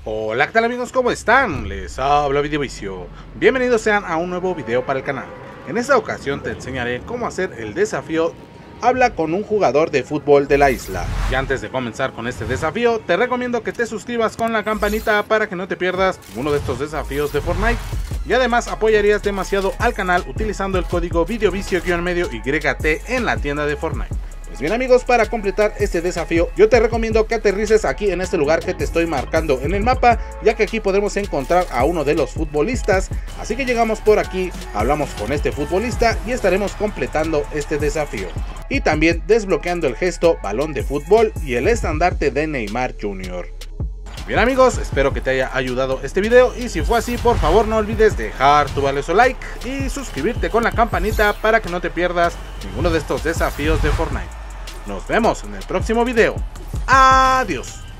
Hola, ¿qué tal amigos? ¿Cómo están? Les habla Videovicio. Bienvenidos sean a un nuevo video para el canal. En esta ocasión te enseñaré cómo hacer el desafío Habla con un jugador de fútbol de la isla. Y antes de comenzar con este desafío, te recomiendo que te suscribas con la campanita para que no te pierdas ninguno de estos desafíos de Fortnite. Y además apoyarías demasiado al canal utilizando el código Videovicio-YT en la tienda de Fortnite. Pues bien amigos, para completar este desafío yo te recomiendo que aterrices aquí en este lugar que te estoy marcando en el mapa, ya que aquí podremos encontrar a uno de los futbolistas. Así que llegamos por aquí, hablamos con este futbolista y estaremos completando este desafío. Y también desbloqueando el gesto balón de fútbol y el estandarte de Neymar Jr. Bien amigos, espero que te haya ayudado este video y si fue así, por favor no olvides dejar tu valioso like y suscribirte con la campanita para que no te pierdas ninguno de estos desafíos de Fortnite. Nos vemos en el próximo video. Adiós.